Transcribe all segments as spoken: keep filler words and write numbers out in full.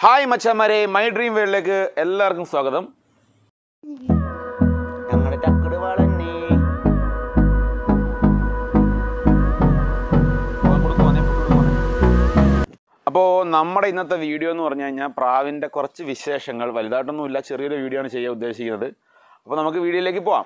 Hi മച്ചാമാരെ, my dream വേൾഡിലേക്ക് എല്ലാവർക്കും സ്വാഗതം. ഞങ്ങളുടെ ചക്കട് വളഞ്ഞേ അപ്പോൾ നമ്മുടെ ഇന്നത്തെ വീഡിയോ എന്ന് പറഞ്ഞു കഴിഞ്ഞാൽ പ്രാവിൻ്റെ കുറച്ച് വിശേഷങ്ങൾ, വലുതായിട്ടൊന്നുമില്ല, ചെറിയൊരു വീഡിയോ ആണ് ചെയ്യാൻ ഉദ്ദേശിക്കുന്നത്. അപ്പോൾ നമുക്ക് വീഡിയോയിലേക്ക് പോവാം.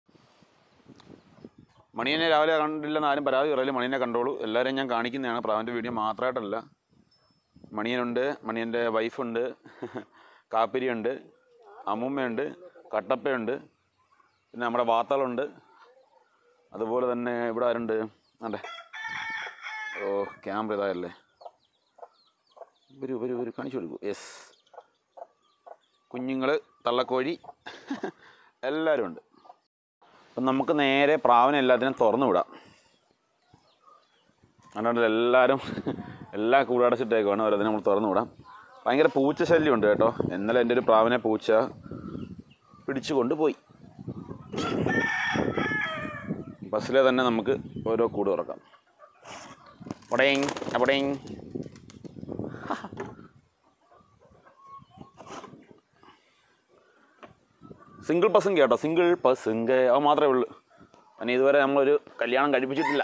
മണിയനെ രാവിലെ കണ്ടില്ലെന്ന് ആരും പരാതി പറയില്ല, മണിയനെ കണ്ടോളൂ. എല്ലാവരെയും ഞാൻ കാണിക്കുന്നതാണ്, പ്രാവിൻ്റെ വീഡിയോ മാത്രമായിട്ടല്ല. മണിയനുണ്ട്, മണിയൻ്റെ വൈഫുണ്ട്, കാപ്പിരിയുണ്ട്, അമ്മൂമ്മയുണ്ട്, കട്ടപ്പയുണ്ട്, പിന്നെ നമ്മുടെ വാത്തളുണ്ട്. അതുപോലെ തന്നെ ഇവിടെ ആരുണ്ട്? അതെ, ഓ ക്യാമറ ഇതായല്ലേ, വരൂ വരൂ വരൂ കാണിച്ചു കൊടുക്കൂ. യെസ്, കുഞ്ഞുങ്ങൾ, തള്ളക്കോഴി എല്ലാവരും ഉണ്ട്. അപ്പം നമുക്ക് നേരെ പ്രാവിനെ എല്ലാത്തിനും തുറന്നു വിടാം. അതുകൊണ്ട് എല്ലാവരും എല്ലാം കൂടടച്ചിട്ടേക്കാണ്, ഓരോന്നിനെ നമ്മൾ തുറന്നു വിടാം. ഭയങ്കര പൂച്ച ശല്യമുണ്ട് കേട്ടോ. ഇന്നലെ എൻ്റെ ഒരു പ്രാവിനെ പൂച്ച പിടിച്ചു കൊണ്ടുപോയി. ബസ്സിലെ തന്നെ നമുക്ക് ഓരോ കൂട് തുറക്കാം. അവിടെയും അവിടെയും സിംഗിൾ പസംഗ് കേട്ടോ, സിംഗിൾ പസംഗ് അത് മാത്രമേ ഉള്ളൂ. അങ്ങനെ ഇതുവരെ നമ്മളൊരു കല്യാണം കഴിപ്പിച്ചിട്ടില്ല.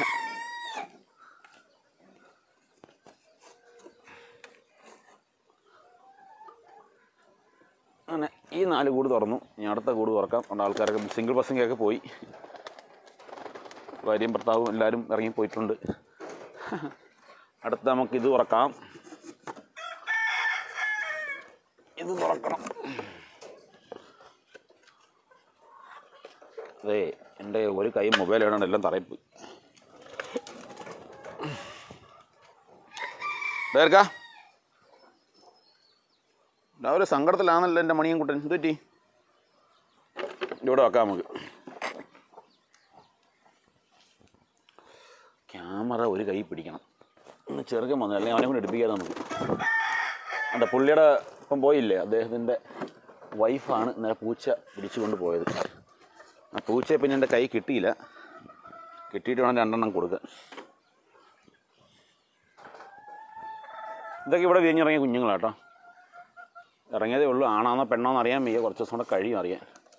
അങ്ങനെ ഈ നാല് കൂട് തുറന്നു. ഇനി അടുത്ത കൂട് തുറക്കാം. അതുകൊണ്ട് ആൾക്കാരൊക്കെ സിംഗിൾ പസംഗൊക്കെ പോയി, ഭാര്യയും ഭർത്താവും എല്ലാവരും ഇറങ്ങിപ്പോയിട്ടുണ്ട്. അടുത്ത നമുക്ക് ഇത് തുറക്കാം. ഇത് തുറക്കണം. അതെ, എൻ്റെ ഒരു കൈ മൊബൈൽ ഇടാണ്ട് എല്ലാം തറയിൽ പോയി. വേർക്ക രാവിലെ സങ്കടത്തിലാണല്ലോ എൻ്റെ മണിയും കുട്ടൻ. എന്ത് പറ്റി? ഇവിടെ വെക്കാം നമുക്ക്. ക്യാമറ ഒരു കൈ പിടിക്കണം, ഒന്ന് ചെറുക്കൻ വന്നു, അല്ലെങ്കിൽ അവനെ കൊണ്ട് എടുപ്പിക്കാതെ നമുക്ക്. അല്ല, പുള്ളിയുടെ ഇപ്പം പോയില്ലേ, അദ്ദേഹത്തിൻ്റെ വൈഫാണ് ഇന്നലെ പൂച്ച പിടിച്ചു കൊണ്ട് പോയത്. ആ പൂച്ചയെ പിന്നെ എൻ്റെ കൈ കിട്ടിയില്ല, കിട്ടിയിട്ട് വേണം രണ്ടെണ്ണം കൊടുക്കാൻ. ഇതൊക്കെ ഇവിടെ വിരിഞ്ഞിറങ്ങിയ കുഞ്ഞുങ്ങളാട്ടോ, ഇറങ്ങിയതേ ഉള്ളൂ. ആണാന്നോ പെണ്ണോന്ന് അറിയാൻ വയ്യ, കുറച്ച് ദിവസം കൂടെ കഴിയും അറിയാൻ.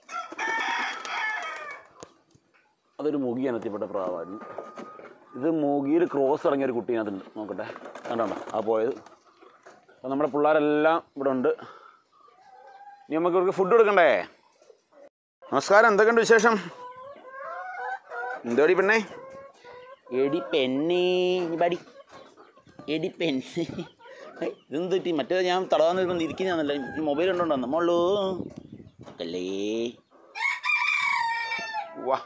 അതൊരു മൂഗി ഇനത്തിൽപ്പെട്ട പ്രാവായിരുന്നു. ഇത് മൂഗിയിൽ ക്രോസ് ഇറങ്ങിയൊരു കുട്ടീനകത്തുണ്ട്, നോക്കട്ടെ, കണ്ടോ ആ പോയത്. അപ്പോൾ നമ്മുടെ പിള്ളേരെല്ലാം ഇവിടെ ഉണ്ട്. ഇനി നമുക്ക് ഇവർക്ക് ഫുഡ് കൊടുക്കണ്ടേ? നമസ്കാരം, എന്തൊക്കെയുണ്ട് വിശേഷം? എന്തോടി പെണ്ണേ? എടി പെണ്ണേ പടി, എടി പെണ്ണേ. ഇതെന്ത് പറ്റി? മറ്റേ ഞാൻ തടവാൻ വരുമ്പോൾ ഇരിക്കുന്നതാണല്ലോ, ഈ മൊബൈൽ ഉണ്ടോ നമ്മളുള്ളൂ അല്ലേ? വാ,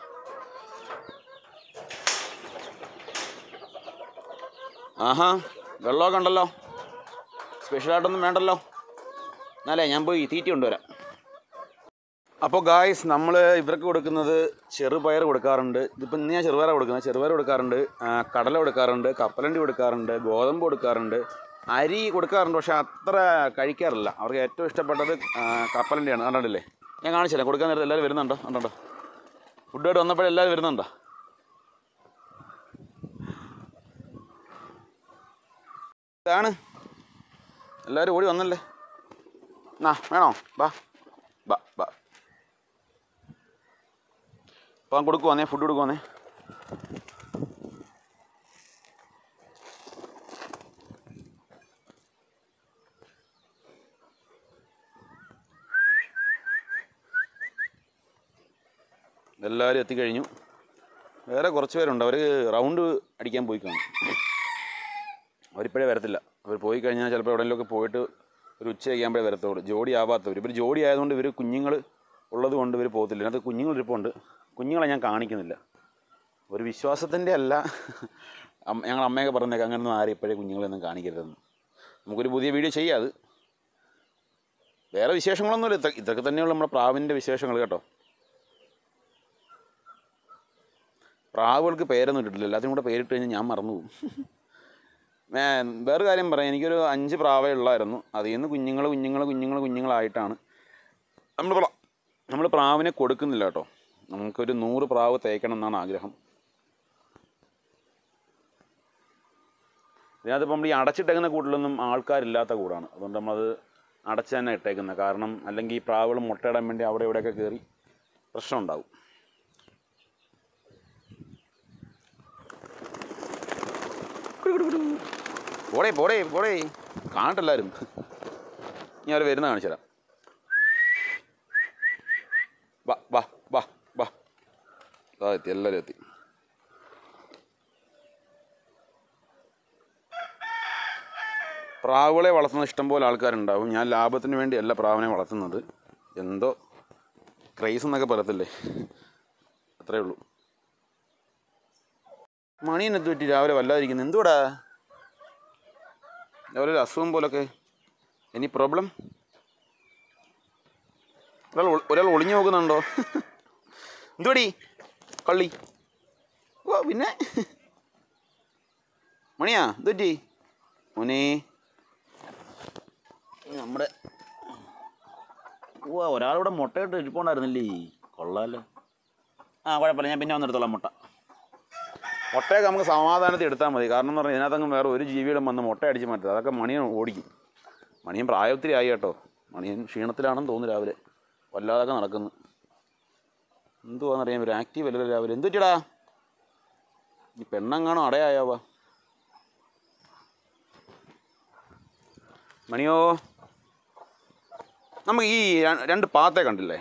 ആഹാ, വെള്ളമൊക്കെ ഉണ്ടല്ലോ, സ്പെഷ്യലായിട്ടൊന്നും വേണ്ടല്ലോ. എന്നാലേ ഞാൻ പോയി തീറ്റി കൊണ്ടുവരാം. അപ്പോൾ ഗായ്സ്, നമ്മൾ ഇവർക്ക് കൊടുക്കുന്നത് ചെറുപയർ കൊടുക്കാറുണ്ട്. ഇതിപ്പോൾ ഇന്ന് ഞാൻ ചെറുപയർ കൊടുക്കുന്നത്. ചെറുപയർ കൊടുക്കാറുണ്ട്, കടല കൊടുക്കാറുണ്ട്, കപ്പലണ്ടി കൊടുക്കാറുണ്ട്, ഗോതമ്പ് കൊടുക്കാറുണ്ട്, അരി കൊടുക്കാറുണ്ട്. പക്ഷേ അത്ര കഴിക്കാറില്ല. അവർക്ക് ഏറ്റവും ഇഷ്ടപ്പെട്ടത് കപ്പലണ്ടിയാണ്. കണ്ടില്ലേ, ഞാൻ കാണിച്ചില്ല, കൊടുക്കാൻ നേരത്തെ എല്ലാവരും വരുന്നുണ്ടോ? കണ്ടോ, ഫുഡായിട്ട് വന്നപ്പോഴേ എല്ലാവരും വരുന്നുണ്ടോ? ഇതാണ്, എല്ലാവരും ഓടി വന്നല്ലേ. എന്നാ വേണോ? ബാ ബാ ബാ അപ്പം കൊടുക്കുവാന്നേ, ഫുഡ് കൊടുക്കുവാന്നേ. എല്ലാവരും എത്തിക്കഴിഞ്ഞു. വേറെ കുറച്ച് പേരുണ്ട്, അവർ റൗണ്ട് അടിക്കാൻ പോയി കാണും. അവരിപ്പോഴേ വരത്തില്ല. അവർ പോയി കഴിഞ്ഞാൽ ചിലപ്പോൾ എവിടെയെങ്കിലുമൊക്കെ പോയിട്ട് ഒരു ഉച്ച കഴിയുമ്പോഴേ വരത്തുള്ളൂ. ജോഡി ആവാത്തവർ, ഇവർ ജോഡി ആയതുകൊണ്ട് ഇവർ കുഞ്ഞുങ്ങൾ ഉള്ളത് കൊണ്ട് ഇവർ പോകത്തില്ല. ഇതിനകത്ത് കുഞ്ഞുങ്ങളിരിപ്പുണ്ട്, കുഞ്ഞുങ്ങളെ ഞാൻ കാണിക്കുന്നില്ല. ഒരു വിശ്വാസത്തിൻ്റെ അല്ല, ഞങ്ങൾ അമ്മയൊക്കെ പറഞ്ഞേക്കാം അങ്ങനെയൊന്നും ആരും ഇപ്പോഴേ കുഞ്ഞുങ്ങളെയൊന്നും കാണിക്കരുതെന്ന്. നമുക്കൊരു പുതിയ വീഡിയോ ചെയ്യാം. അത് വേറെ വിശേഷങ്ങളൊന്നുമില്ല, ഇത്ര ഇതൊക്കെ തന്നെയുള്ള നമ്മുടെ പ്രാവിൻ്റെ വിശേഷങ്ങൾ കേട്ടോ. പ്രാവുകൾക്ക് പേരൊന്നും ഇട്ടിട്ടില്ല, എല്ലാത്തിനും കൂടെ പേരിട്ട് കഴിഞ്ഞാൽ ഞാൻ മറന്നു പോകും. വേറെ കാര്യം പറയാം, എനിക്കൊരു അഞ്ച് പ്രാവേ ഉള്ളായിരുന്നു. അതിൽ നിന്ന് കുഞ്ഞുങ്ങൾ കുഞ്ഞുങ്ങൾ കുഞ്ഞുങ്ങൾ കുഞ്ഞുങ്ങളായിട്ടാണ് നമ്മൾ നമ്മൾ പ്രാവിനെ കൊടുക്കുന്നില്ല കേട്ടോ. നമുക്കൊരു നൂറ് പ്രാവ് തേക്കണം എന്നാണ് ആഗ്രഹം. ഇതിനകത്ത് നമ്മൾ ഈ അടച്ചിട്ടേക്കുന്ന കൂട്ടിലൊന്നും ആൾക്കാരില്ലാത്ത കൂടാണ്. അതുകൊണ്ട് നമ്മളത് അടച്ച് തന്നെ ഇട്ടേക്കുന്നത്. കാരണം അല്ലെങ്കിൽ ഈ പ്രാവുകൾ മുട്ടയിടാൻ വേണ്ടി അവിടെ ഇവിടെയൊക്കെ കയറി പ്രശ്നം ഉണ്ടാവും. പോടേ പോടേ പോടേ കാണട്ടെല്ലാവരും. ഇനി അവർ വരുന്ന കാണിച്ചു തരാം. വാ വാ വാ വാ അതാ എത്തി, എല്ലാവരും എത്തി. പ്രാവുകളെ വളർത്തുന്ന ഇഷ്ടംപോലെ ആൾക്കാരുണ്ടാവും. ഞാൻ ലാഭത്തിന് വേണ്ടിയല്ല പ്രാവിനെ വളർത്തുന്നത്. എന്തോ ക്രൈസ് എന്നൊക്കെ പറയത്തില്ലേ, അത്രേ ഉള്ളൂ. മണീനെത്തി പറ്റി രാവിലെ വല്ലാതിരിക്കുന്നു. എന്തുകൂടാ രാവിലെ ഒരു അസുഖം പോലൊക്കെ? Any problem? ഒരാൾ ഒരാൾ ഒളിഞ്ഞു നോക്കുന്നുണ്ടോ? എന്തുപടി കള്ളി? ഓ പിന്നെ മണിയാ എന്തുപറ്റി മോനെ? നമ്മുടെ ഓ ഒരാളിവിടെ മുട്ടയിട്ട് ഇരിപ്പുണ്ടായിരുന്നില്ലേ? കൊള്ളാമല്ലോ. ആ കുഴപ്പമില്ല, ഞാൻ പിന്നെ വന്നെടുത്തോളാം മുട്ട. മുട്ടയൊക്കെ നമുക്ക് സമാധാനത്തിൽ എടുത്താൽ മതി. കാരണം എന്ന് പറഞ്ഞാൽ ഇതിനകത്തങ്ങ് വേറെ ഒരു ജീവികളും വന്ന് മുട്ട അടിച്ച് മാറ്റുക. അതൊക്കെ മണിയൻ ഓടിക്കും. മണിയൻ പ്രായത്തിരി ആയി കേട്ടോ. മണിയൻ ക്ഷീണത്തിലാണെന്ന് തോന്നുന്നു. രാവിലെ വല്ലാതൊക്കെ നടക്കുന്നു. എന്തുവാണെന്നറിയാൻ ഒരു ആക്റ്റീവ് അല്ലല്ലോ രാവിലെ. എന്തു പറ്റിയടാ? ഈ പെണ്ണെങ്ങാണോ അടയായാവാ? മണിയോ, നമുക്ക് ഈ രണ്ട് പാത്തെ കണ്ടില്ലേ,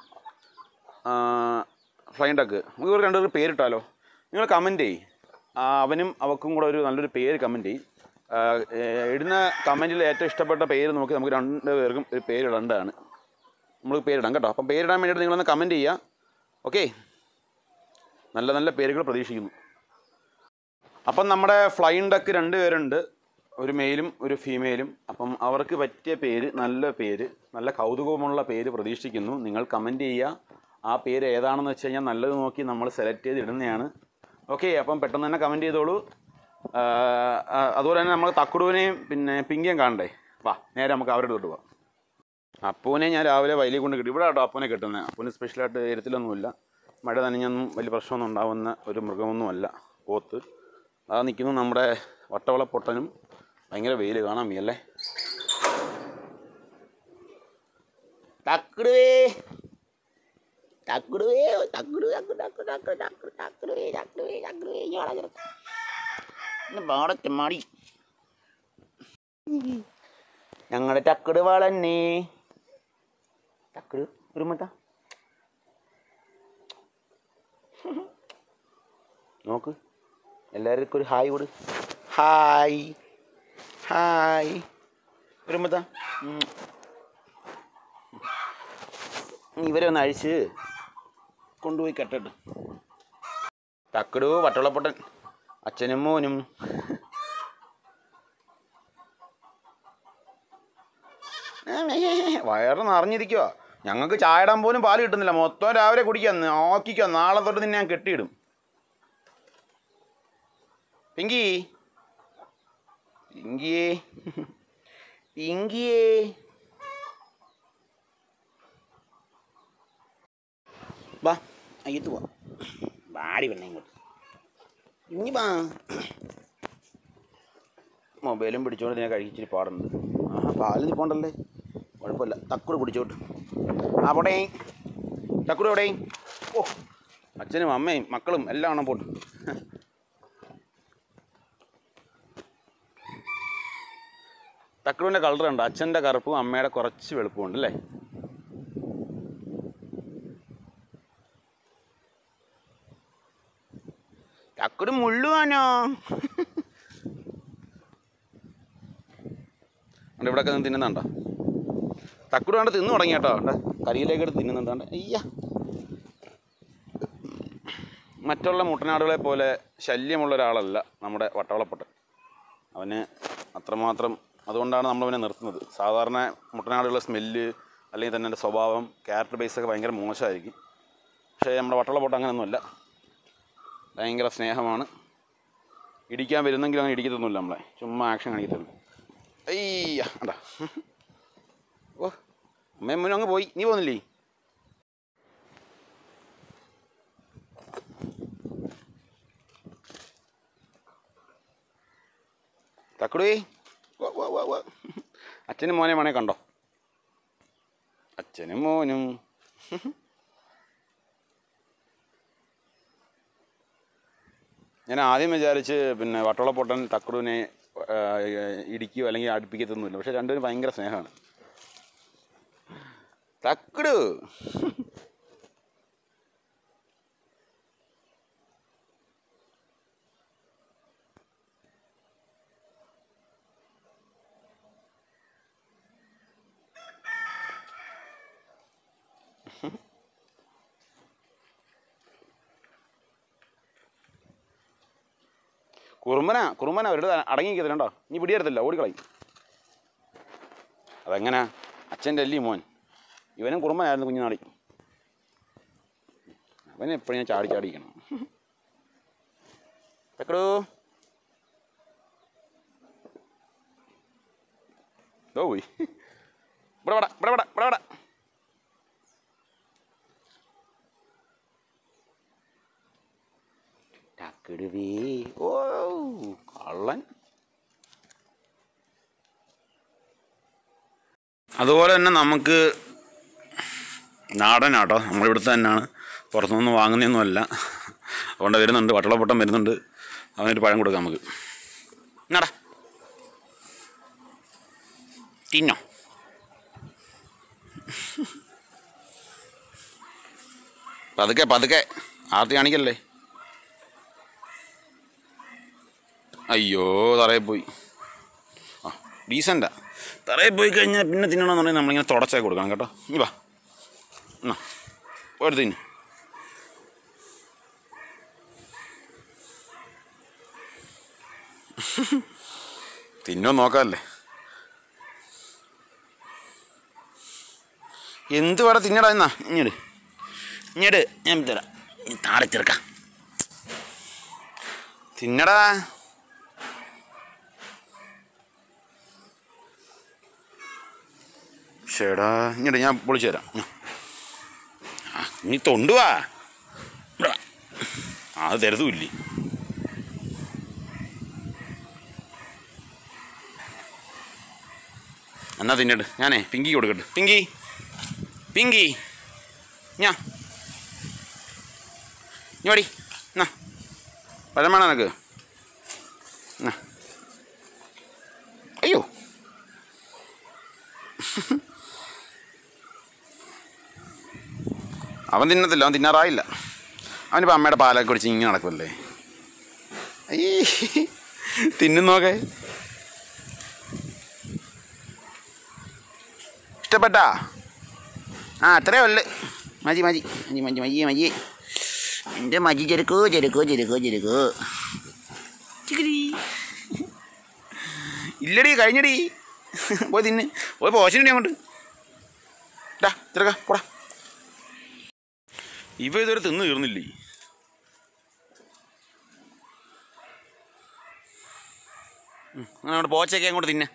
ഫ്ലൈൻ ഡക്ക്, നമുക്ക് ഇവർ രണ്ടുപേർ പേരിട്ടാലോ? നിങ്ങൾ കമൻറ്റ് ചെയ്യ്. അവനും അവൾക്കും കൂടെ ഒരു നല്ലൊരു പേര് കമൻറ്റ് ചെയ്യും. ഇടുന്ന കമൻറ്റിൽ ഏറ്റവും ഇഷ്ടപ്പെട്ട പേര് നോക്കി നമുക്ക് രണ്ട് പേർക്കും ഒരു പേരിടേണ്ടതാണ്. നമ്മൾ പേരിടാം കേട്ടോ. അപ്പം പേരിടാൻ വേണ്ടിയിട്ട് നിങ്ങളൊന്ന് കമൻറ്റ് ചെയ്യുക. ഓക്കെ, നല്ല നല്ല പേരുകൾ പ്രതീക്ഷിക്കുന്നു. അപ്പം നമ്മുടെ ഫ്ലൈൻ ഡക്ക് രണ്ട് പേരുണ്ട്, ഒരു മെയിലും ഒരു ഫീമെയിലും. അപ്പം അവർക്ക് പറ്റിയ പേര്, നല്ല പേര്, നല്ല കൗതുകമുള്ള പേര് പ്രതീക്ഷിക്കുന്നു. നിങ്ങൾ കമൻറ്റ് ചെയ്യുക. ആ പേര് ഏതാണെന്ന് വെച്ച് കഴിഞ്ഞാൽ നല്ലത് നോക്കി നമ്മൾ സെലക്ട് ചെയ്ത് ഇടുന്നതാണ്. ഓക്കെ, അപ്പം പെട്ടെന്ന് തന്നെ കമൻറ്റ് ചെയ്തോളൂ. അതുപോലെ തന്നെ നമ്മൾ തക്കുടുവിനെയും പിന്നെ പിങ്കിയും കാണണ്ടേ? വാ, നേരെ നമുക്ക് അവരുടെ തൊട്ട് പോവാം. അപ്പൂനെ ഞാൻ രാവിലെ വയലിൽ കൊണ്ട് കിട്ടി. ഇവിടെ കേട്ടോ അപ്പൂനെ കിട്ടുന്നത്. അപ്പൂന് സ്പെഷ്യലായിട്ട് എരുത്തിലൊന്നുമില്ല. മഴ നനഞ്ഞൊന്നും വലിയ പ്രശ്നമൊന്നും ഉണ്ടാകുന്ന ഒരു മൃഗമൊന്നുമല്ല പോത്ത്. അതാ നിൽക്കുന്നു നമ്മുടെ വട്ടവള പൊട്ടനും. ഭയങ്കര വെയിൽ കാണാൻ മീയല്ലേ. തക്കുടുവേ തക്കുടുവേ തക്കുടു തക്കു തക്കു തക്കു തക്കു തക്കുടുവേ തക്കുടുവേ തക്കുടുവേ പാടച്ചമാടി ഞങ്ങളുടെ തക്കുടു വളന്നേ. തക്കുടു ഒരുമത്ത നോക്ക്, എല്ലാവർക്കും ഒരു ഹായ് കൊടു. ഹായ് ഹായ് ഒരുമത്ത. ഇവരെ ഒന്ന് അഴിച്ച് കൊണ്ടുപോയി കെട്ടട്ട്. തക്കടു വട്ടളപ്പൊട്ടൻ അച്ഛനും മോനും. വയറ് നിറഞ്ഞിരിക്കുക. ഞങ്ങൾക്ക് ചായ ഇടാൻ പോലും പാല് കിട്ടുന്നില്ല. മൊത്തം രാവിലെ കുടിക്കാൻ നോക്കിക്കോ. നാളെ തൊട്ട് നിന്നെ ഞാൻ കെട്ടിയിടും. പിങ്കി പിങ്കിയേ പിങ്കിയേ വാ, അയ്യത്ത് പോവാ. വാടി പെണ്ണെ ഇങ്ങോട്ട്. ഇനി വാ. മൊബൈലും പിടിച്ചോണ്ട് ഞാൻ കഴിച്ചിട്ട് പാടുന്നത്. ആ പാലിന് പോണ്ടല്ലേ, കുഴപ്പമില്ല. തക്കുട് പിടിച്ചോട്ട്. ആ പോടേ തക്കുട് എവിടെ? ഓ, അച്ഛനും അമ്മയും മക്കളും എല്ലാം ആണ് പോട്ട്. തക്കുടിൻ്റെ കളർ ഉണ്ട്. അച്ഛൻ്റെ കറുപ്പും അമ്മയുടെ കുറച്ച് വെളുപ്പും ഉണ്ട് അല്ലേ? തക്കുട് മുള്ളുവാനോ? ഇവിടെയൊക്കെ നിന്ന് തിന്നുന്നുണ്ടോ? തക്കുട് കണ്ട് തിന്നു തുടങ്ങി കേട്ടോ. കരിയിലേക്ക് എടുത്ത് തിന്നുന്നുണ്ട്. അയ്യ, മറ്റുള്ള മുട്ടനാടുകളെ പോലെ ശല്യമുള്ള ഒരാളല്ല നമ്മുടെ വട്ടവളപ്പൊട്ടൻ. അവന് അത്രമാത്രം, അതുകൊണ്ടാണ് നമ്മളവനെ നിർത്തുന്നത്. സാധാരണ മുട്ടനാടുകളുടെ സ്മെല്ല് അല്ലെങ്കിൽ തന്നെ എൻ്റെ സ്വഭാവം, ക്യാരക്ടർ ബേസൊക്കെ ഭയങ്കര മോശമായിരിക്കും. പക്ഷേ നമ്മുടെ വട്ടവളപ്പൊട്ടൻ അങ്ങനെയൊന്നുമല്ല. ഭയങ്കര സ്നേഹമാണ്. ഇടിക്കാൻ വരുന്നെങ്കിലും അങ്ങനെ ഇടിക്കത്തൊന്നുമില്ല നമ്മളെ. ചുമ്മാ ആക്ഷൻ കാണിക്കത്തുള്ളൂ. അയ്യ അണ്ടാ. ഓ, അമ്മയും മുന്നും അങ്ങ് പോയി. നീ പോകുന്നില്ലേ? തക്കുടി അച്ഛനും മോനെ വേണേ കണ്ടോ, അച്ഛനും മോനും. ഞാൻ ആദ്യം വിചാരിച്ച് പിന്നെ വട്ടോളപ്പൊട്ടൻ തക്കുടുവിനെ ഇടിക്കുകയോ അല്ലെങ്കിൽ അടുപ്പിക്കത്തൊന്നുമില്ല. പക്ഷെ രണ്ടുപേരും ഭയങ്കര സ്നേഹമാണ്. തക്കുടു കുറുമ്പന കുറുമ്പന അവരുടെ അടങ്ങിക്കത്തില്ലണ്ടോ, നീ പിടിയെടുത്തില്ല, ഓടിക്കളയും. അതെങ്ങനെ അച്ഛൻ്റെ അല്ലി മോൻ, ഇവനും കുറുമ്പനായിരുന്നു കുഞ്ഞുനാളി. അവനെ എപ്പോഴും ഞാൻ ചാടി ചാടിക്കണം. തക്കടൂ ഓ പോയി, ഇവിടെ വട ഇവിടെ വട ഇവിടെ വട. ടക്കിടുവേ ഓ കള്ളൻ. അതുപോലെ തന്നെ നമുക്ക് നാടനാട്ടോ, നമ്മളിവിടുത്തെ തന്നെയാണ്, പുറത്തുനിന്ന് വാങ്ങുന്നതൊന്നുമല്ല. അതുകൊണ്ട് വരുന്നുണ്ട്, വട്ടളപ്പൊട്ടം വരുന്നുണ്ട്. അവനൊരു പഴം കൊടുക്കാം നമുക്ക്. എന്നാടാ തിന്നോ. പതുക്കെ പതുക്കെ ആർത്തി കാണിക്കല്ലേ. അയ്യോ തറയിൽ പോയി. ആ ഡീസൻ്റാ. തറയിൽ പോയി കഴിഞ്ഞാൽ പിന്നെ തിന്നണമെന്ന് പറഞ്ഞാൽ നമ്മളിങ്ങനെ തുടച്ചാൽ കൊടുക്കണം കേട്ടോ. നീ വാ എന്നാ ഒരു തിന്ന്. തിന്നോ നോക്കാമല്ലേ. എന്ത് വേറെ തിന്നടാ. എന്നാ ഇങ്ങോട്ട് ഇങ്ങോട്ട് ഞാൻ തരാം. താഴെ ചെറുക്കാം തിന്നടാ. ഷേടാ ഇങ്ങോട്ട് ഞാൻ പൊളിച്ചു തരാം. ആ നീ തൊണ്ടുവാ. അത് തരുതുമില്ലേ. എന്നാ തിന്നട്ട്. ഞാനേ പിങ്കി കൊടുക്കട്ടെ. പിങ്കി പിങ്കി ഞാ ഞോടി എന്നാ പഴം വേണം എനക്ക്. എന്നാ അയ്യോ അവൻ തിന്നത്തില്ല, അവൻ തിന്നാറായില്ല. അവനിപ്പോൾ അമ്മയുടെ പാലൊക്കെ കുടിച്ച് ഇങ്ങനെ നടക്കുമല്ലേ. അയ്യേ തിന്നുന്നോക്കെ. ഇഷ്ടപ്പെട്ടാ? ആ അത്രേ ഉള്ളു. മതി മതി മതി മതി മതി മതി എൻ്റെ മജി ചെറുക്കോ ചെറുക്കോ ചെറുക്കോ ചെറുക്കോ ചിക്കടി ഇല്ലടി കഴിഞ്ഞടി. പോയി തിന്ന്, പോയി പോശനടി അങ്ങോട്ട്. ഡാ ചെറുക്ക പോടാ. ഇവ ഇതുവരെ തിന്ന് തീർന്നില്ലേ. അങ്ങോട്ട് പോച്ചൊക്കെ അങ്ങോട്ട് തിന്നെ.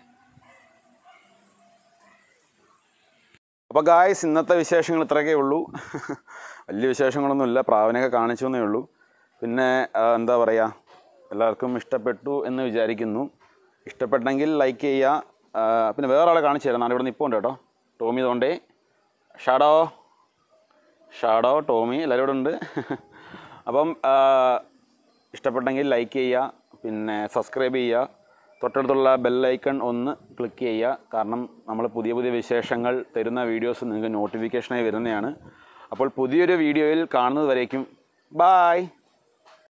അപ്പോൾ ഗായ്സ് ഇന്നത്തെ വിശേഷങ്ങൾ ഇത്രയൊക്കെ ഉള്ളൂ. വലിയ വിശേഷങ്ങളൊന്നുമില്ല, പ്രാവിനെയൊക്കെ കാണിച്ചു എന്നേ ഉള്ളൂ. പിന്നെ എന്താ പറയുക, എല്ലാവർക്കും ഇഷ്ടപ്പെട്ടു എന്ന് വിചാരിക്കുന്നു. ഇഷ്ടപ്പെട്ടെങ്കിൽ ലൈക്ക് ചെയ്യുക. പിന്നെ വേറെ ആളെ കാണിച്ചു തരാം. നാളെ ഇവിടെ നിന്ന് ഇപ്പോൾ ഉണ്ട് കേട്ടോ. ടോമി തോണ്ടേ, ഷാഡോ ഷാഡോ ടോമി എല്ലാവരും ഇവിടെ ഉണ്ട്. അപ്പം ഇഷ്ടപ്പെട്ടെങ്കിൽ ലൈക്ക് ചെയ്യുക, പിന്നെ സബ്സ്ക്രൈബ് ചെയ്യുക, തൊട്ടടുത്തുള്ള ബെല്ലൈക്കൺ ഒന്ന് ക്ലിക്ക് ചെയ്യുക. കാരണം നമ്മൾ പുതിയ പുതിയ വിശേഷങ്ങൾ തരുന്ന വീഡിയോസ് നിങ്ങൾക്ക് നോട്ടിഫിക്കേഷനായി വരുന്നതാണ്. അപ്പോൾ പുതിയൊരു വീഡിയോയിൽ കാണുന്നത് വരേക്കും ബായ്.